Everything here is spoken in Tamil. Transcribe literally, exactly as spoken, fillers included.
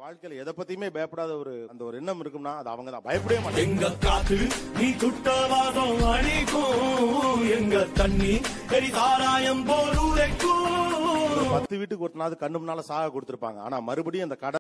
வாழ்க்கையில எதை பத்தியுமே பயப்படாத ஒரு அந்த ஒரு எண்ணம் இருக்கும்னா அது அவங்க தான். பயப்படவே மாட்டாங்க. எங்க காத்து நீ சுட்டவாதம் அடிக்கும், எங்க தண்ணி பெரி சாராயம் போல் உரைக்கும். பத்து வீட்டுக்கு ஒட்டினாவது கண்ணு முன்னால சாக கொடுத்திருப்பாங்க. ஆனா மறுபடியும் அந்த கடை